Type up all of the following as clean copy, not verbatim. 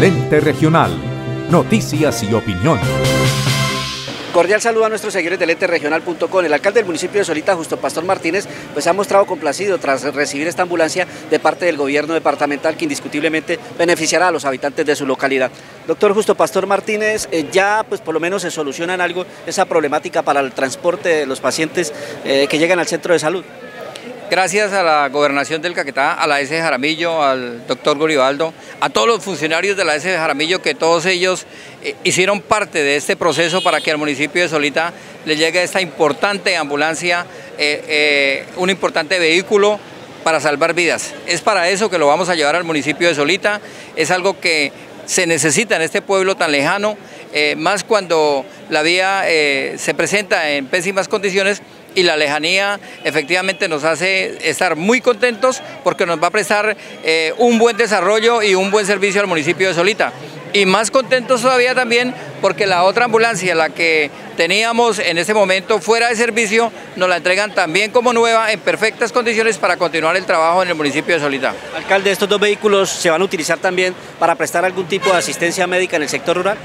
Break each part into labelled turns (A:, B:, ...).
A: El Ente Regional. Noticias y opinión.
B: Cordial saludo a nuestros seguidores del enteregional.com. El alcalde del municipio de Solita, Justo Pastor Martínez, pues ha mostrado complacido tras recibir esta ambulancia de parte del gobierno departamental que indiscutiblemente beneficiará a los habitantes de su localidad. Doctor Justo Pastor Martínez, ya pues por lo menos se soluciona en algo esa problemática para el transporte de los pacientes que llegan al centro de salud.
C: Gracias a la Gobernación del Caquetá, a la S. Jaramillo, al doctor Goribaldo, a todos los funcionarios de la S. Jaramillo, que todos ellos hicieron parte de este proceso para que al municipio de Solita le llegue esta importante ambulancia, un importante vehículo para salvar vidas. Es para eso que lo vamos a llevar al municipio de Solita, es algo que se necesita en este pueblo tan lejano, más cuando la vía se presenta en pésimas condiciones. Y la lejanía efectivamente nos hace estar muy contentos porque nos va a prestar un buen desarrollo y un buen servicio al municipio de Solita. Y más contentos todavía también porque la otra ambulancia, la que teníamos en ese momento fuera de servicio, nos la entregan también como nueva, en perfectas condiciones para continuar el trabajo en el municipio de Solita.
B: Alcalde, ¿estos dos vehículos se van a utilizar también para prestar algún tipo de asistencia médica en el sector rural?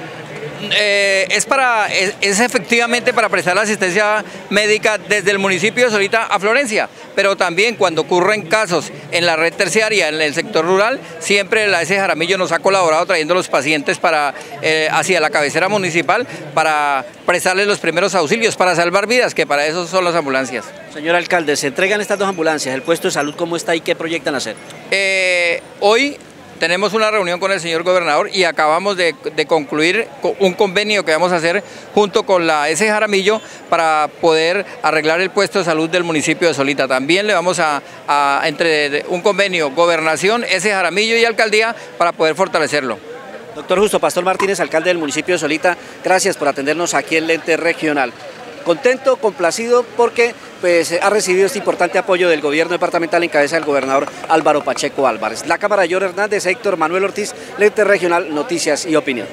C: Es efectivamente para prestar la asistencia médica desde el municipio de Solita a Florencia, pero también cuando ocurren casos en la red terciaria, en el sector rural, siempre la S. Jaramillo nos ha colaborado trayendo los pacientes hacia la cabecera municipal para prestarles los primeros auxilios, para salvar vidas, que para eso son las ambulancias.
B: Señor alcalde, se entregan estas dos ambulancias, ¿el puesto de salud cómo está y qué proyectan hacer?
C: Hoy tenemos una reunión con el señor gobernador y acabamos de concluir un convenio que vamos a hacer junto con la S. Jaramillo para poder arreglar el puesto de salud del municipio de Solita. También le vamos entre un convenio Gobernación, S. Jaramillo y Alcaldía para poder fortalecerlo.
B: Doctor Justo Pastor Martínez, alcalde del municipio de Solita, gracias por atendernos aquí en el Ente Regional. Contento, complacido porque pues, ha recibido este importante apoyo del gobierno departamental en cabeza del gobernador Álvaro Pacheco Álvarez. La Cámara de John Hernández, Héctor Manuel Ortiz, Ente Regional, Noticias y Opinión.